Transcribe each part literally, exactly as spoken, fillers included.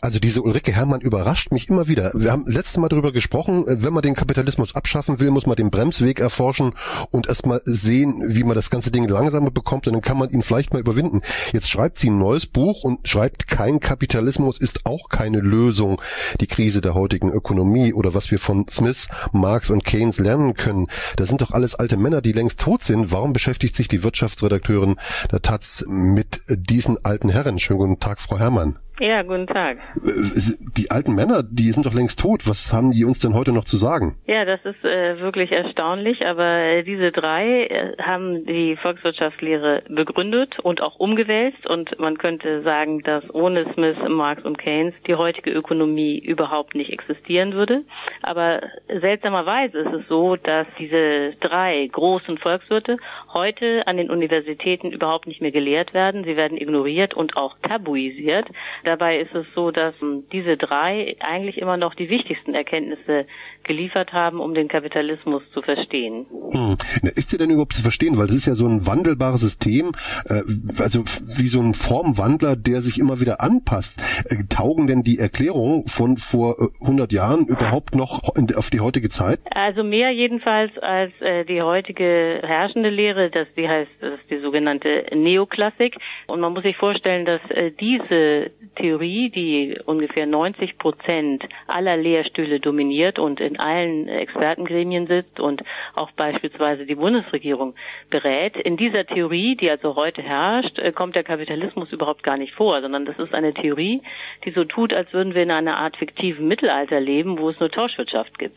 Also diese Ulrike Herrmann überrascht mich immer wieder. Wir haben letztes Mal darüber gesprochen, wenn man den Kapitalismus abschaffen will, muss man den Bremsweg erforschen und erstmal sehen, wie man das ganze Ding langsamer bekommt, und dann kann man ihn vielleicht mal überwinden. Jetzt schreibt sie ein neues Buch und schreibt, kein Kapitalismus ist auch keine Lösung. Die Krise der heutigen Ökonomie oder was wir von Smith, Marx und Keynes lernen können. Das sind doch alles alte Männer, die längst tot sind. Warum beschäftigt sich die Wirtschaftsredakteurin der Taz mit diesen alten Herren? Schönen guten Tag, Frau Herrmann. Ja, guten Tag. Die alten Männer, die sind doch längst tot. Was haben die uns denn heute noch zu sagen? Ja, das ist äh, wirklich erstaunlich, aber äh, diese drei äh, haben die Volkswirtschaftslehre begründet und auch umgewälzt, und man könnte sagen, dass ohne Smith, Marx und Keynes die heutige Ökonomie überhaupt nicht existieren würde. Aber seltsamerweise ist es so, dass diese drei großen Volkswirte heute an den Universitäten überhaupt nicht mehr gelehrt werden. Sie werden ignoriert und auch tabuisiert. Dabei ist es so, dass diese drei eigentlich immer noch die wichtigsten Erkenntnisse geliefert haben, um den Kapitalismus zu verstehen. Hm. Ist sie denn überhaupt zu verstehen? Weil das ist ja so ein wandelbares System, äh, also wie so ein Formwandler, der sich immer wieder anpasst. Äh, taugen denn die Erklärungen von vor äh, hundert Jahren überhaupt noch auf die heutige Zeit? Also mehr jedenfalls als äh, die heutige herrschende Lehre, das die heißt, das ist die sogenannte Neoklassik. Und man muss sich vorstellen, dass äh, diese Theorie, die ungefähr neunzig Prozent aller Lehrstühle dominiert und in allen Expertengremien sitzt und auch beispielsweise die Bundesregierung berät. In dieser Theorie, die also heute herrscht, kommt der Kapitalismus überhaupt gar nicht vor, sondern das ist eine Theorie, die so tut, als würden wir in einer Art fiktiven Mittelalter leben, wo es nur Tauschwirtschaft gibt.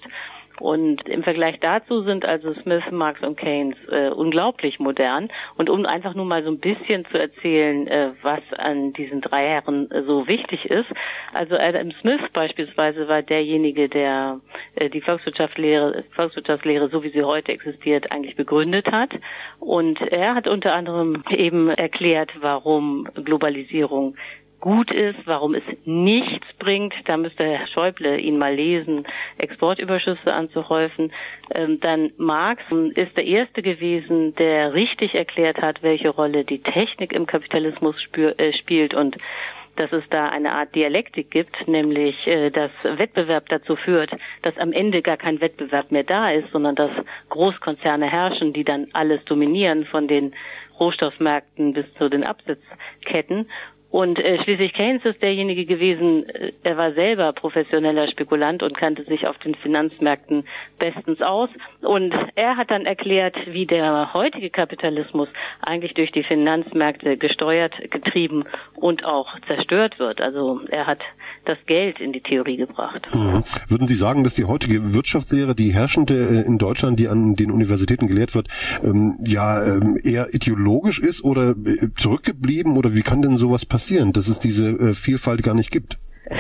Und im Vergleich dazu sind also Smith, Marx und Keynes äh, unglaublich modern. Und um einfach nur mal so ein bisschen zu erzählen, äh, was an diesen drei Herren äh, so wichtig ist. Also Adam Smith beispielsweise war derjenige, der äh, die Volkswirtschaftslehre, Volkswirtschaftslehre, so wie sie heute existiert, eigentlich begründet hat. Und er hat unter anderem eben erklärt, warum Globalisierung gut ist, warum es nichts bringt. Da müsste Herr Schäuble ihn mal lesen, Exportüberschüsse anzuhäufen. Ähm, dann Marx ist der Erste gewesen, der richtig erklärt hat, welche Rolle die Technik im Kapitalismus spür, äh, spielt und dass es da eine Art Dialektik gibt, nämlich äh, dass Wettbewerb dazu führt, dass am Ende gar kein Wettbewerb mehr da ist, sondern dass Großkonzerne herrschen, die dann alles dominieren, von den Rohstoffmärkten bis zu den Absatzketten. Und äh, schließlich Keynes ist derjenige gewesen, äh, er war selber professioneller Spekulant und kannte sich auf den Finanzmärkten bestens aus. Und er hat dann erklärt, wie der heutige Kapitalismus eigentlich durch die Finanzmärkte gesteuert, getrieben und auch zerstört wird. Also er hat das Geld in die Theorie gebracht. Mhm. Würden Sie sagen, dass die heutige Wirtschaftslehre, die herrschende äh, in Deutschland, die an den Universitäten gelehrt wird, ähm, ja ähm, eher ideologisch ist oder äh, zurückgeblieben? Oder wie kann denn sowas passieren, dass es diese äh, Vielfalt gar nicht gibt?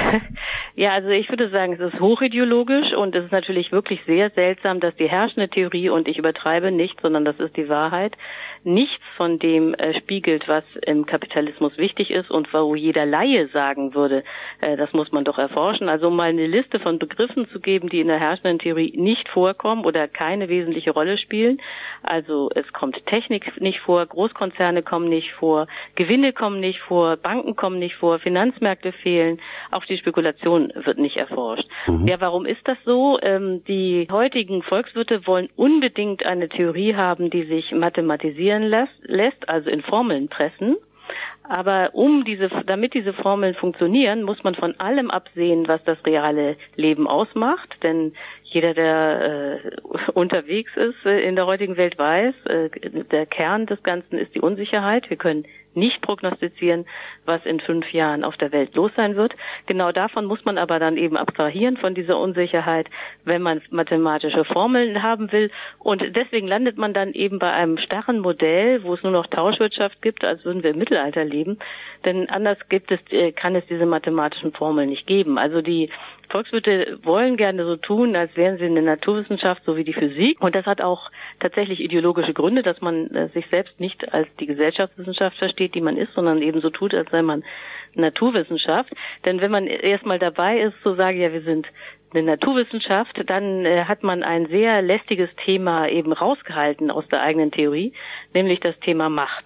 Ja, also ich würde sagen, es ist hochideologisch und es ist natürlich wirklich sehr seltsam, dass die herrschende Theorie, und ich übertreibe nicht, sondern das ist die Wahrheit, nichts von dem äh, spiegelt, was im Kapitalismus wichtig ist und wo jeder Laie sagen würde, äh, das muss man doch erforschen. Also um mal eine Liste von Begriffen zu geben, die in der herrschenden Theorie nicht vorkommen oder keine wesentliche Rolle spielen. Also es kommt Technik nicht vor, Großkonzerne kommen nicht vor, Gewinne kommen nicht vor, Banken kommen nicht vor, Finanzmärkte fehlen, auch die Spekulation wird nicht erforscht. Mhm. Ja, warum ist das so? Ähm, die heutigen Volkswirte wollen unbedingt eine Theorie haben, die sich mathematisieren lässt, lässt, also in Formeln pressen. Aber um diese, damit diese Formeln funktionieren, muss man von allem absehen, was das reale Leben ausmacht. Denn jeder, der äh, unterwegs ist äh, in der heutigen Welt, weiß, äh, der Kern des Ganzen ist die Unsicherheit. Wir können nicht prognostizieren, was in fünf Jahren auf der Welt los sein wird. Genau davon muss man aber dann eben abstrahieren, von dieser Unsicherheit, wenn man mathematische Formeln haben will. Und deswegen landet man dann eben bei einem starren Modell, wo es nur noch Tauschwirtschaft gibt, als würden wir im Mittelalter leben. Denn anders gibt es, kann es diese mathematischen Formeln nicht geben. Also die Volkswirte wollen gerne so tun, als wären sie eine Naturwissenschaft, so wie die Physik. Und das hat auch tatsächlich ideologische Gründe, dass man äh, sich selbst nicht als die Gesellschaftswissenschaft versteht, die man ist, sondern eben so tut, als sei man Naturwissenschaft. Denn wenn man erstmal dabei ist, zu sagen, ja, wir sind eine Naturwissenschaft, dann äh, hat man ein sehr lästiges Thema eben rausgehalten aus der eigenen Theorie, nämlich das Thema Macht.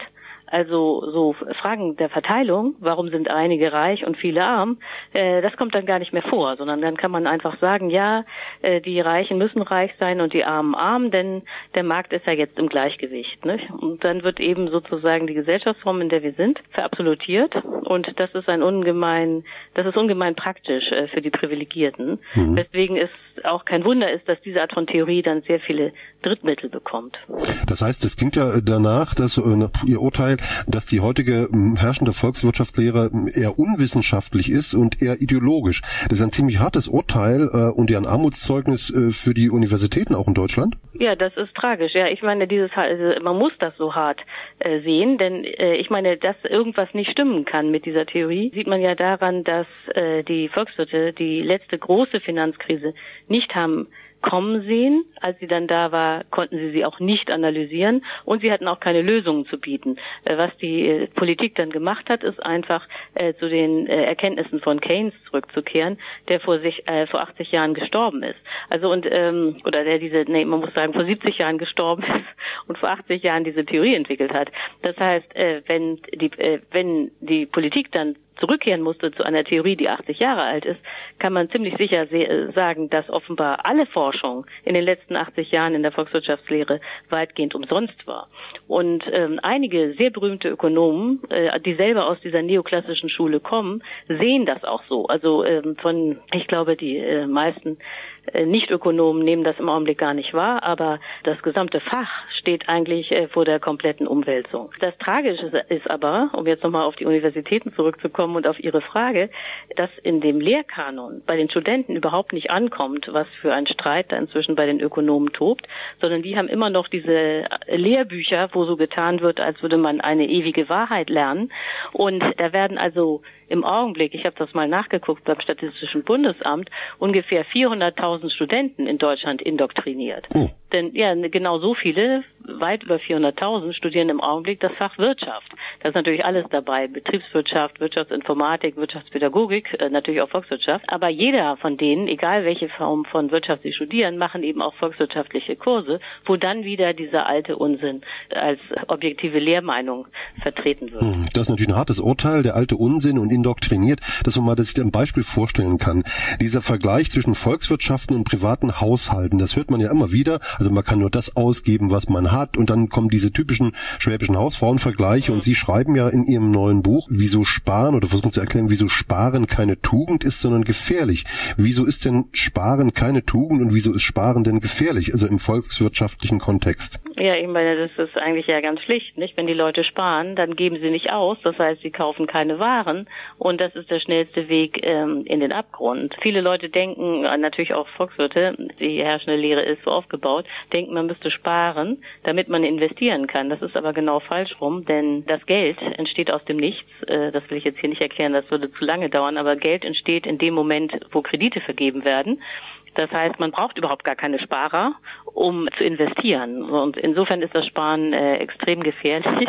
Also so Fragen der Verteilung, warum sind einige reich und viele arm, äh, das kommt dann gar nicht mehr vor, sondern dann kann man einfach sagen, ja, äh, die Reichen müssen reich sein und die Armen arm, denn der Markt ist ja jetzt im Gleichgewicht. Nicht? Und dann wird eben sozusagen die Gesellschaftsform, in der wir sind, verabsolutiert und das ist ein ungemein, das ist ungemein praktisch äh, für die Privilegierten. Mhm. Deswegen ist auch kein Wunder ist, dass diese Art von Theorie dann sehr viele Drittmittel bekommt. Das heißt, es klingt ja danach, dass äh, Ihr Urteil, dass die heutige äh, herrschende Volkswirtschaftslehre äh, eher unwissenschaftlich ist und eher ideologisch. Das ist ein ziemlich hartes Urteil äh, und ja ein Armutszeugnis äh, für die Universitäten auch in Deutschland. Ja, das ist tragisch. Ja, ich meine, dieses also man muss das so hart äh, sehen, denn äh, ich meine, dass irgendwas nicht stimmen kann mit dieser Theorie, sieht man ja daran, dass äh, die Volkswirte die letzte große Finanzkrise nicht haben kommen sehen. Als sie dann da war, konnten sie sie auch nicht analysieren und sie hatten auch keine Lösungen zu bieten. Was die Politik dann gemacht hat, ist einfach äh, zu den äh, Erkenntnissen von Keynes zurückzukehren, der vor sich äh, vor achtzig Jahren gestorben ist. Also und ähm, oder der diese, nee, man muss sagen, vor siebzig Jahren gestorben ist und vor achtzig Jahren diese Theorie entwickelt hat. Das heißt, äh, wenn die äh, wenn die Politik dann zurückkehren musste zu einer Theorie, die achtzig Jahre alt ist, kann man ziemlich sicher sagen, dass offenbar alle Forschung in den letzten achtzig Jahren in der Volkswirtschaftslehre weitgehend umsonst war. Und ähm, einige sehr berühmte Ökonomen, äh, die selber aus dieser neoklassischen Schule kommen, sehen das auch so. Also ähm, von, ich glaube, die äh, meisten äh, Nicht-Ökonomen nehmen das im Augenblick gar nicht wahr, aber das gesamte Fach steht eigentlich äh, vor der kompletten Umwälzung. Das Tragische ist aber, um jetzt nochmal auf die Universitäten zurückzukommen, und auf Ihre Frage, dass in dem Lehrkanon bei den Studenten überhaupt nicht ankommt, was für ein Streit da inzwischen bei den Ökonomen tobt, sondern die haben immer noch diese Lehrbücher, wo so getan wird, als würde man eine ewige Wahrheit lernen. Und da werden also im Augenblick, ich habe das mal nachgeguckt beim Statistischen Bundesamt, ungefähr vierhunderttausend Studenten in Deutschland indoktriniert. Oh. Denn ja, genau so viele, weit über vierhunderttausend, studieren im Augenblick das Fach Wirtschaft. Da ist natürlich alles dabei, Betriebswirtschaft, Wirtschaftsinformatik, Wirtschaftspädagogik, äh, natürlich auch Volkswirtschaft. Aber jeder von denen, egal welche Form von Wirtschaft sie studieren, machen eben auch volkswirtschaftliche Kurse, wo dann wieder dieser alte Unsinn als objektive Lehrmeinung vertreten wird. Das ist natürlich ein hartes Urteil, der alte Unsinn und indoktriniert, dass man mal das sich ein Beispiel vorstellen kann. Dieser Vergleich zwischen Volkswirtschaften und privaten Haushalten, das hört man ja immer wieder. Also man kann nur das ausgeben, was man hat, und dann kommen diese typischen schwäbischen Hausfrauenvergleiche, und Sie schreiben ja in Ihrem neuen Buch, wieso Sparen, oder versuchen zu erklären, wieso Sparen keine Tugend ist, sondern gefährlich. Wieso ist denn Sparen keine Tugend und wieso ist Sparen denn gefährlich, also im volkswirtschaftlichen Kontext? Ja, ich meine, das ist eigentlich ja ganz schlicht, nicht? Wenn die Leute sparen, dann geben sie nicht aus, das heißt, sie kaufen keine Waren, und das ist der schnellste Weg ähm, in den Abgrund. Viele Leute denken, natürlich auch Volkswirte, die herrschende Lehre ist so aufgebaut, denken, man müsste sparen, damit man investieren kann. Das ist aber genau falsch rum, denn das Geld entsteht aus dem Nichts. Äh, das will ich jetzt hier nicht erklären, das würde zu lange dauern, aber Geld entsteht in dem Moment, wo Kredite vergeben werden. Das heißt, man braucht überhaupt gar keine Sparer, um zu investieren. Und insofern ist das Sparen äh, extrem gefährlich.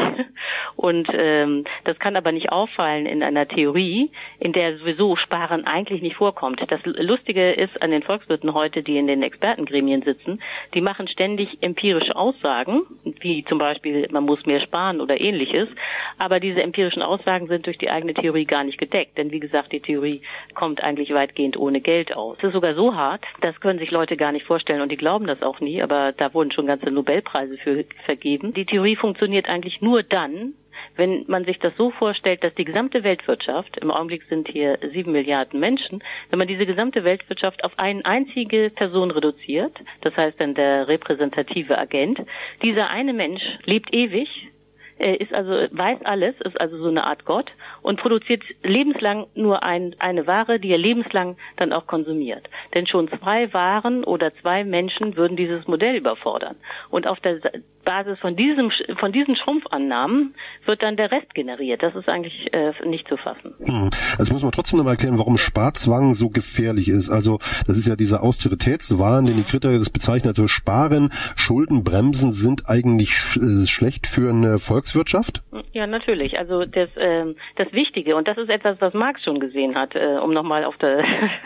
Und ähm, das kann aber nicht auffallen in einer Theorie, in der sowieso Sparen eigentlich nicht vorkommt. Das Lustige ist an den Volkswirten heute, die in den Expertengremien sitzen, die machen ständig empirische Aussagen, wie zum Beispiel, man muss mehr sparen oder ähnliches. Aber diese empirischen Aussagen sind durch die eigene Theorie gar nicht gedeckt. Denn wie gesagt, die Theorie kommt eigentlich weitgehend ohne Geld aus. Es ist sogar so hart, das können sich Leute gar nicht vorstellen, und die glauben das auch nie, aber da wurden schon ganze Nobelpreise für vergeben. Die Theorie funktioniert eigentlich nur dann, wenn man sich das so vorstellt, dass die gesamte Weltwirtschaft, im Augenblick sind hier sieben Milliarden Menschen, wenn man diese gesamte Weltwirtschaft auf eine einzige Person reduziert, das heißt dann der repräsentative Agent, dieser eine Mensch lebt ewig, ist also, weiß alles, ist also so eine Art Gott und produziert lebenslang nur ein, eine Ware, die er lebenslang dann auch konsumiert. Denn schon zwei Waren oder zwei Menschen würden dieses Modell überfordern. Und auf der Basis von diesem, von diesen Schrumpfannahmen wird dann der Rest generiert. Das ist eigentlich äh, nicht zu fassen. Hm. Also muss man trotzdem noch mal erklären, warum Sparzwang so gefährlich ist. Also das ist ja dieser Austeritätswahn, den die Kritiker das bezeichnen. Also Sparen, Schulden, Bremsen sind eigentlich sch- äh, schlecht für eine Volkswirtschaft? Ja, natürlich. Also das, äh, das Wichtige, und das ist etwas, was Marx schon gesehen hat, äh, um nochmal auf, der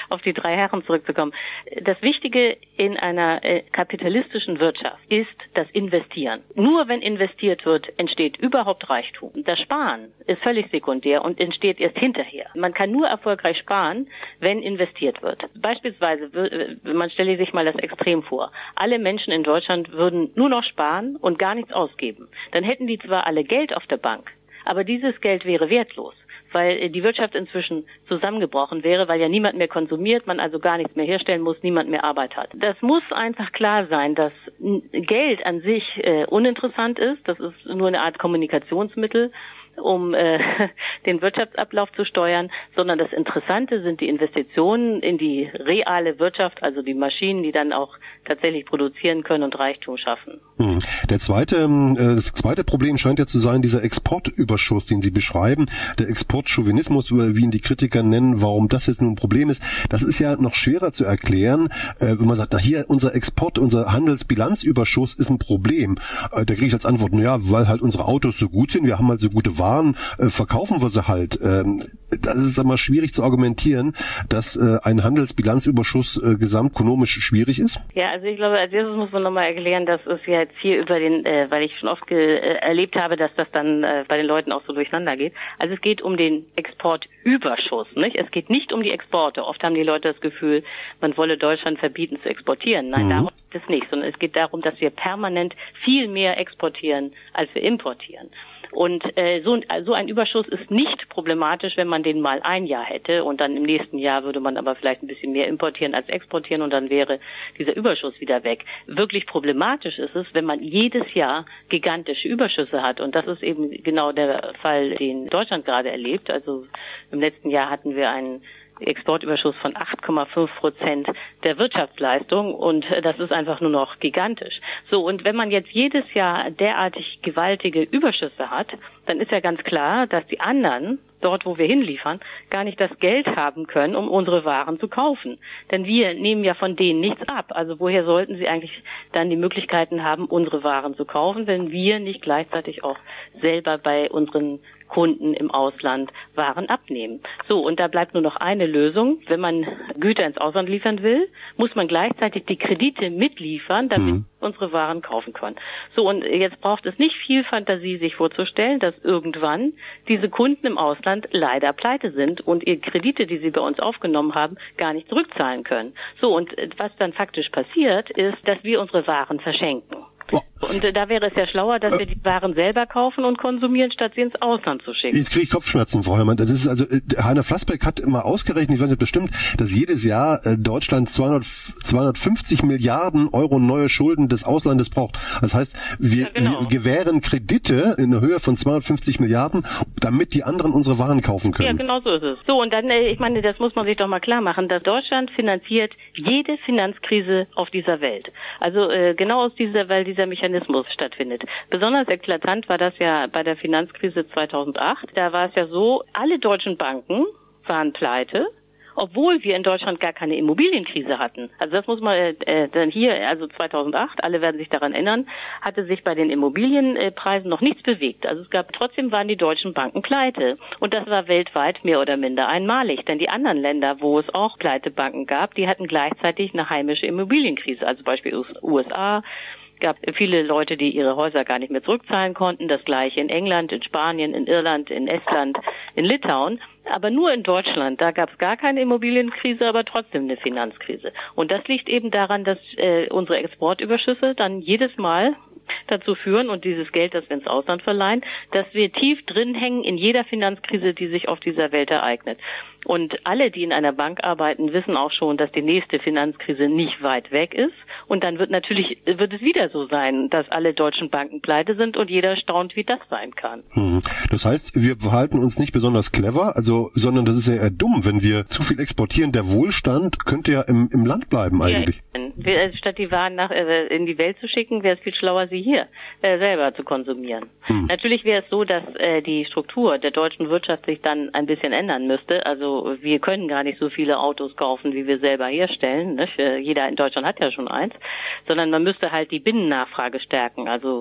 auf die drei Herren zurückzukommen. Das Wichtige in einer äh, kapitalistischen Wirtschaft ist das Investieren. Nur wenn investiert wird, entsteht überhaupt Reichtum. Das Sparen ist völlig sekundär und entsteht erst hinterher. Man kann nur erfolgreich sparen, wenn investiert wird. Beispielsweise, man stelle sich mal das Extrem vor. Alle Menschen in Deutschland würden nur noch sparen und gar nichts ausgeben. Dann hätten die zwar alle Geld auf der Bank, aber dieses Geld wäre wertlos, weil die Wirtschaft inzwischen zusammengebrochen wäre, weil ja niemand mehr konsumiert, man also gar nichts mehr herstellen muss, niemand mehr Arbeit hat. Das muss einfach klar sein, dass Geld an sich äh, uninteressant ist. Das ist nur eine Art Kommunikationsmittel, um äh, den Wirtschaftsablauf zu steuern, sondern das Interessante sind die Investitionen in die reale Wirtschaft, also die Maschinen, die dann auch tatsächlich produzieren können und Reichtum schaffen. Der zweite, das zweite Problem scheint ja zu sein, dieser Exportüberschuss, den Sie beschreiben, der Exportchauvinismus, wie ihn die Kritiker nennen, warum das jetzt nun ein Problem ist. Das ist ja noch schwerer zu erklären, wenn man sagt, na hier, unser Export, unser Handelsbilanzüberschuss ist ein Problem. Da kriege ich als Antwort, na ja, weil halt unsere Autos so gut sind, wir haben halt so gute Waren, verkaufen wir sie halt. Das ist aber schwierig zu argumentieren, dass ein Handelsbilanzüberschuss gesamtökonomisch schwierig ist. Ja, also ich glaube, als erstes muss man nochmal erklären, dass es ja jetzt hier über den, äh, weil ich schon oft ge- äh, erlebt habe, dass das dann äh, bei den Leuten auch so durcheinander geht. Also es geht um den Exportüberschuss, nicht? Es geht nicht um die Exporte. Oft haben die Leute das Gefühl, man wolle Deutschland verbieten zu exportieren. Nein, mhm. darum geht es nicht, sondern es geht darum, dass wir permanent viel mehr exportieren, als wir importieren. Und äh, so, so ein Überschuss ist nicht problematisch, wenn man den mal ein Jahr hätte und dann im nächsten Jahr würde man aber vielleicht ein bisschen mehr importieren als exportieren und dann wäre dieser Überschuss wieder weg. Wirklich problematisch ist es, wenn man jedes Jahr gigantische Überschüsse hat und das ist eben genau der Fall, den Deutschland gerade erlebt. Also im letzten Jahr hatten wir einen Exportüberschuss von acht Komma fünf Prozent der Wirtschaftsleistung und das ist einfach nur noch gigantisch. So, und wenn man jetzt jedes Jahr derartig gewaltige Überschüsse hat, dann ist ja ganz klar, dass die anderen, dort wo wir hinliefern, gar nicht das Geld haben können, um unsere Waren zu kaufen. Denn wir nehmen ja von denen nichts ab. Also woher sollten sie eigentlich dann die Möglichkeiten haben, unsere Waren zu kaufen, wenn wir nicht gleichzeitig auch selber bei unseren Kunden im Ausland Waren abnehmen. So, und da bleibt nur noch eine Lösung. Wenn man Güter ins Ausland liefern will, muss man gleichzeitig die Kredite mitliefern, damit mhm. unsere Waren kaufen können. So, und jetzt braucht es nicht viel Fantasie, sich vorzustellen, dass irgendwann diese Kunden im Ausland leider pleite sind und ihre Kredite, die sie bei uns aufgenommen haben, gar nicht zurückzahlen können. So, und was dann faktisch passiert, ist, dass wir unsere Waren verschenken. Und äh, da wäre es ja schlauer, dass wir die Waren selber kaufen und konsumieren, statt sie ins Ausland zu schicken. Jetzt kriege ich Kopfschmerzen, Frau Herrmann. Das ist also, äh, Heiner Flassbeck hat immer ausgerechnet, ich weiß nicht bestimmt, dass jedes Jahr äh, Deutschland zweihundert, zweihundertfünfzig Milliarden Euro neue Schulden des Auslandes braucht. Das heißt, wir, ja, genau. wir gewähren Kredite in der Höhe von zweihundertfünfzig Milliarden, damit die anderen unsere Waren kaufen können. Ja, genau so ist es. So, und dann, äh, ich meine, das muss man sich doch mal klar machen, dass Deutschland finanziert jede Finanzkrise auf dieser Welt. Also äh, genau aus dieser, weil dieser Mechanismus stattfindet. Besonders eklatant war das ja bei der Finanzkrise zweitausendacht. Da war es ja so, alle deutschen Banken waren pleite, obwohl wir in Deutschland gar keine Immobilienkrise hatten. Also das muss man äh, dann hier, also zweitausendacht, alle werden sich daran erinnern, hatte sich bei den Immobilienpreisen noch nichts bewegt. Also es gab, trotzdem waren die deutschen Banken pleite. Und das war weltweit mehr oder minder einmalig. Denn die anderen Länder, wo es auch Pleitebanken gab, die hatten gleichzeitig eine heimische Immobilienkrise. Also beispielsweise U S A, gab viele Leute, die ihre Häuser gar nicht mehr zurückzahlen konnten. Das gleiche in England, in Spanien, in Irland, in Estland, in Litauen. Aber nur in Deutschland, da gab es gar keine Immobilienkrise, aber trotzdem eine Finanzkrise. Und das liegt eben daran, dass äh, unsere Exportüberschüsse dann jedes Mal dazu führen und dieses Geld, das wir ins Ausland verleihen, dass wir tief drin hängen in jeder Finanzkrise, die sich auf dieser Welt ereignet. Und alle, die in einer Bank arbeiten, wissen auch schon, dass die nächste Finanzkrise nicht weit weg ist. Und dann wird natürlich, wird es wieder so sein, dass alle deutschen Banken pleite sind und jeder staunt, wie das sein kann. Hm. Das heißt, wir verhalten uns nicht besonders clever, also, sondern das ist ja eher dumm, wenn wir zu viel exportieren. Der Wohlstand könnte ja im, im Land bleiben eigentlich. Ja, statt die Waren nach, äh, in die Welt zu schicken, wäre es viel schlauer, sie hier äh, selber zu konsumieren. Hm. Natürlich wäre es so, dass äh, die Struktur der deutschen Wirtschaft sich dann ein bisschen ändern müsste. Also wir können gar nicht so viele Autos kaufen, wie wir selber herstellen. Nicht? Jeder in Deutschland hat ja schon eins. Sondern man müsste halt die Binnennachfrage stärken. Also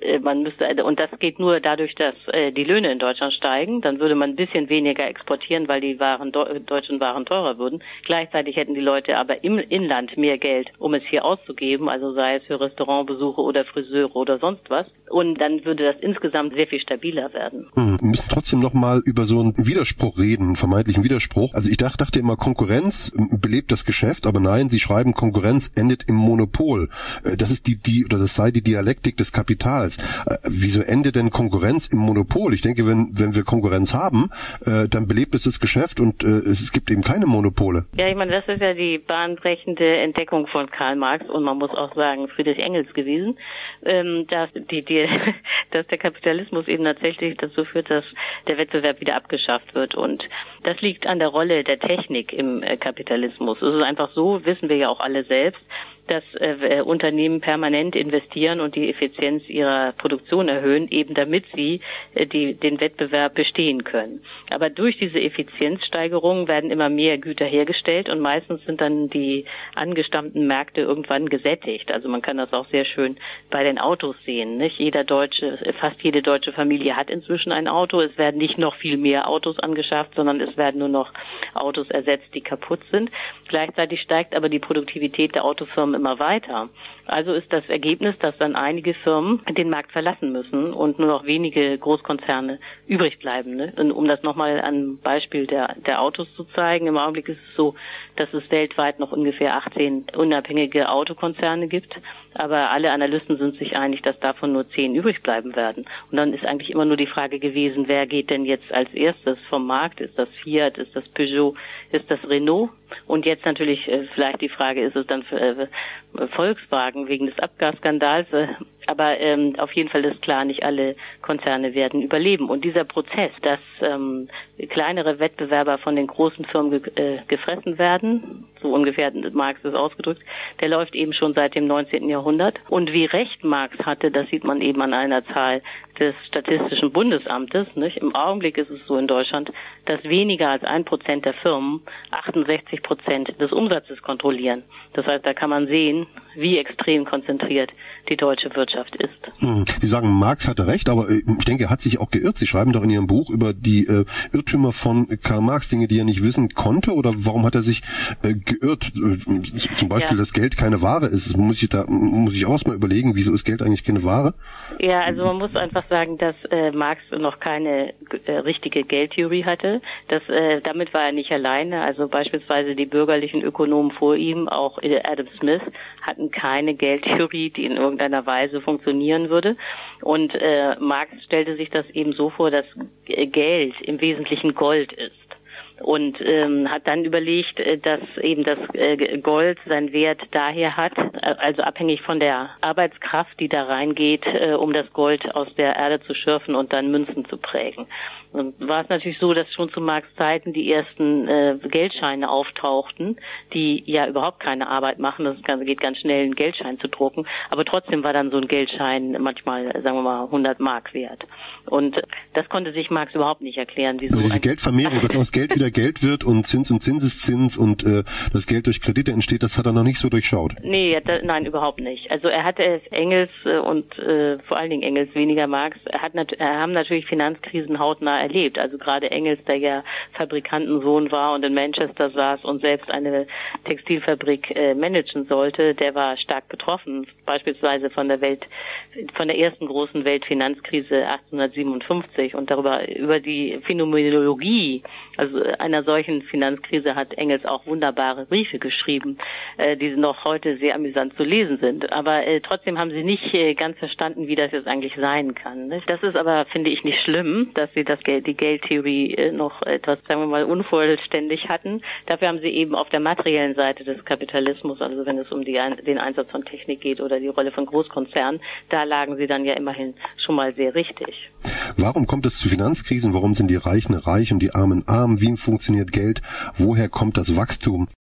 man müsste, und das geht nur dadurch, dass die Löhne in Deutschland steigen, dann würde man ein bisschen weniger exportieren, weil die Waren, deutschen Waren teurer würden. Gleichzeitig hätten die Leute aber im Inland mehr Geld, um es hier auszugeben, also sei es für Restaurantbesuche oder Friseure oder sonst was. Und dann würde das insgesamt sehr viel stabiler werden. Hm, wir müssen trotzdem noch mal über so einen Widerspruch reden, einen vermeintlichen Widerspruch. Also ich dachte, dachte immer, Konkurrenz belebt das Geschäft, aber nein, Sie schreiben, Konkurrenz endet im Monopol. Das ist die, die, oder das sei die Dialektik des Kapitals. Äh, wieso endet denn Konkurrenz im Monopol? Ich denke, wenn, wenn wir Konkurrenz haben, äh, dann belebt es das Geschäft und äh, es gibt eben keine Monopole. Ja, ich meine, das ist ja die bahnbrechende Entdeckung von Karl Marx und man muss auch sagen, Friedrich Engels gewesen, ähm, dass die, die dass der Kapitalismus eben tatsächlich dazu führt, dass der Wettbewerb wieder abgeschafft wird. Und das liegt an der Rolle der Technik im äh, Kapitalismus. Es ist einfach so, wissen wir ja auch alle selbst, dass äh, Unternehmen permanent investieren und die Effizienz ihrer Produktion erhöhen, eben damit sie äh, die, den Wettbewerb bestehen können. Aber durch diese Effizienzsteigerung werden immer mehr Güter hergestellt und meistens sind dann die angestammten Märkte irgendwann gesättigt. Also man kann das auch sehr schön bei den Autos sehen. Nicht? Jeder deutsche, fast jede deutsche Familie hat inzwischen ein Auto. Es werden nicht noch viel mehr Autos angeschafft, sondern es werden nur noch Autos ersetzt, die kaputt sind. Gleichzeitig steigt aber die Produktivität der Autofirmen immer weiter. Also ist das Ergebnis, dass dann einige Firmen den Markt verlassen müssen und nur noch wenige Großkonzerne übrig bleiben. Ne? Und um das nochmal am Beispiel der, der Autos zu zeigen, im Augenblick ist es so, dass es weltweit noch ungefähr achtzehn unabhängige Autokonzerne gibt. Aber alle Analysten sind sich einig, dass davon nur zehn übrig bleiben werden. Und dann ist eigentlich immer nur die Frage gewesen, wer geht denn jetzt als erstes vom Markt? Ist das Fiat, ist das Peugeot, ist das Renault? Und jetzt natürlich äh, vielleicht die Frage, ist es dann für, äh, Volkswagen wegen des Abgasskandals? Äh, aber ähm, auf jeden Fall ist klar, nicht alle Konzerne werden überleben. Und dieser Prozess, dass ähm, kleinere Wettbewerber von den großen Firmen ge äh, gefressen werden, so ungefähr hat Marx es ausgedrückt, der läuft eben schon seit dem neunzehnten Jahrhundert. Und wie recht Marx hatte, das sieht man eben an einer Zahl des Statistischen Bundesamtes. Nicht? Im Augenblick ist es so in Deutschland, dass weniger als ein Prozent der Firmen achtundsechzig Prozent des Umsatzes kontrollieren. Das heißt, da kann man sehen, wie extrem konzentriert die deutsche Wirtschaft ist. Sie sagen, Marx hatte recht, aber ich denke, er hat sich auch geirrt. Sie schreiben doch in Ihrem Buch über die äh, Irrtümer von Karl Marx, Dinge, die er nicht wissen konnte, oder warum hat er sich äh, geirrt? Zum Beispiel, ja. dass Geld keine Ware ist. Muss ich da muss ich auch erst mal überlegen, wieso ist Geld eigentlich keine Ware? Ja, also man muss einfach sagen, dass äh, Marx noch keine äh, richtige Geldtheorie hatte. Das, äh, damit war er nicht alleine. Also beispielsweise die bürgerlichen Ökonomen vor ihm, auch äh, Adam Smith, hatten keine Geldtheorie, die in irgendeiner Weise funktionieren würde. Und äh, Marx stellte sich das eben so vor, dass Geld im Wesentlichen Gold ist. Und ähm, hat dann überlegt, dass eben das äh, Gold seinen Wert daher hat, also abhängig von der Arbeitskraft, die da reingeht, äh, um das Gold aus der Erde zu schürfen und dann Münzen zu prägen. Und war es natürlich so, dass schon zu Marx Zeiten die ersten äh, Geldscheine auftauchten, die ja überhaupt keine Arbeit machen. Das geht ganz schnell, einen Geldschein zu drucken. Aber trotzdem war dann so ein Geldschein manchmal, sagen wir mal, hundert Mark wert. Und das konnte sich Marx überhaupt nicht erklären. Wieso also diese Geldvermehrung, dass aus Geld wieder Geld wird und Zins und Zinseszins und äh, das Geld durch Kredite entsteht, das hat er noch nicht so durchschaut. Nee, da, nein, überhaupt nicht. Also er hatte es Engels äh, und äh, vor allen Dingen Engels, weniger Marx, er hat nat- er haben natürlich Finanzkrisen hautnah erlebt. Also gerade Engels, der ja Fabrikantensohn war und in Manchester saß und selbst eine Textilfabrik äh, managen sollte, der war stark betroffen, beispielsweise von der Welt, von der ersten großen Weltfinanzkrise achtzehnhundertsiebenundfünfzig und darüber über die Phänomenologie, also einer solchen Finanzkrise hat Engels auch wunderbare Briefe geschrieben, äh, die noch heute sehr amüsant zu lesen sind. Aber äh, trotzdem haben sie nicht äh, ganz verstanden, wie das jetzt eigentlich sein kann. Ne? Das ist aber, finde ich, nicht schlimm, dass sie das Geld, die Geldtheorie äh, noch etwas, sagen wir mal, unvollständig hatten. Dafür haben sie eben auf der materiellen Seite des Kapitalismus, also wenn es um die, den Einsatz von Technik geht oder die Rolle von Großkonzernen, da lagen sie dann ja immerhin schon mal sehr richtig. Warum kommt es zu Finanzkrisen? Warum sind die Reichen reich und die Armen arm? Wie funktioniert Geld? Woher kommt das Wachstum?